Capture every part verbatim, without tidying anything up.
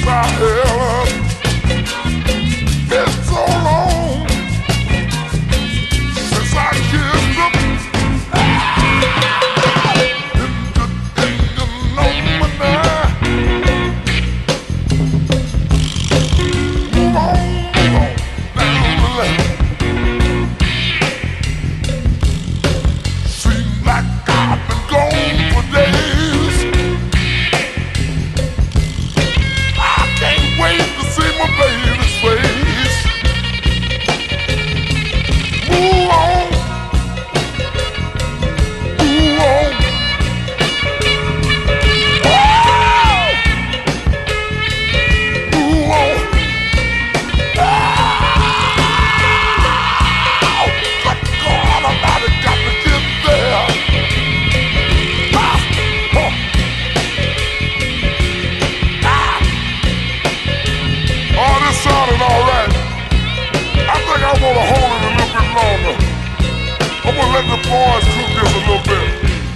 my hell. Been so long since I kissed her. Let the boys cook this a little bit.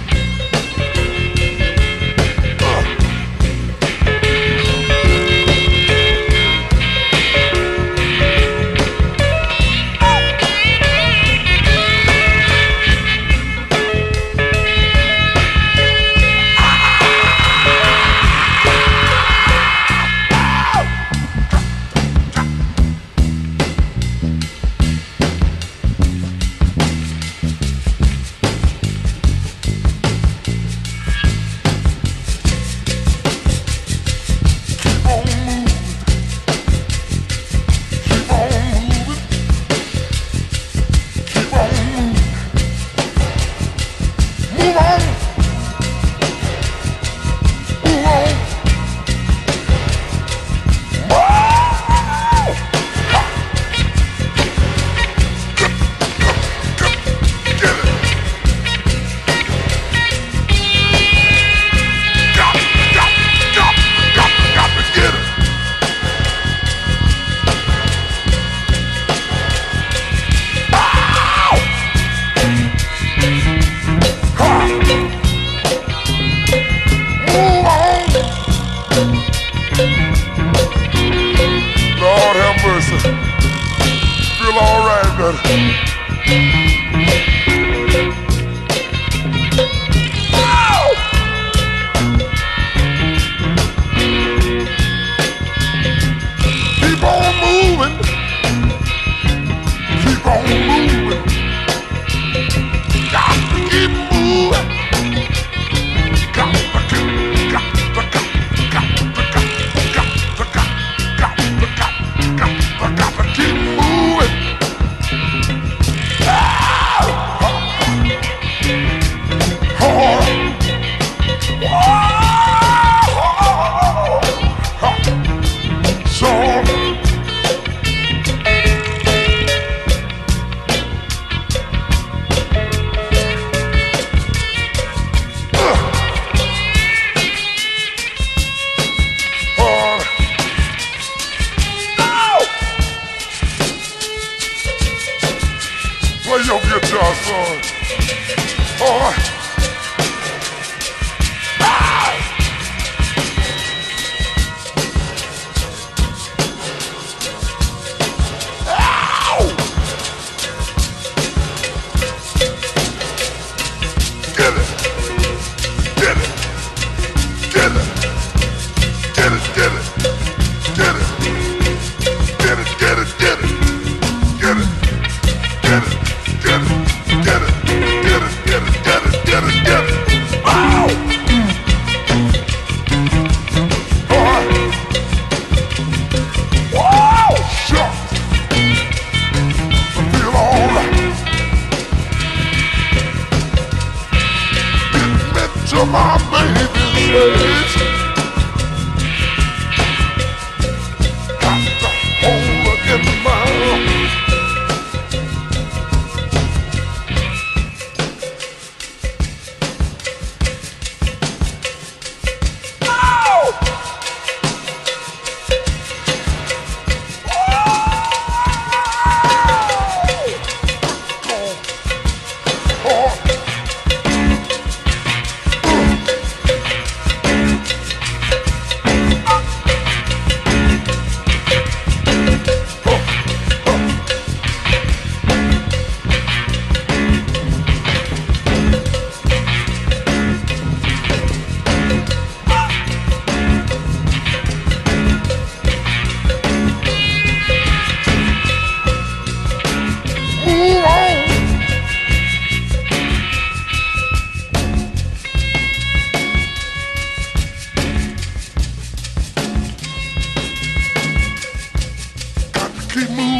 Lord have mercy. Feel all right, buddy. Keep on moving. Keep on moving. Got to keep moving. Got to keep, got to, got to, got to, got to, got to, got to, got to, got to, got to keep moving. Play your guitar, son. All right. Get it. Get it. Get it. Get it. Get it. Get it. Get it. Get it. Get it. Get it. Get it. Get it, get it, get it, get it, get it, get it. keep moving.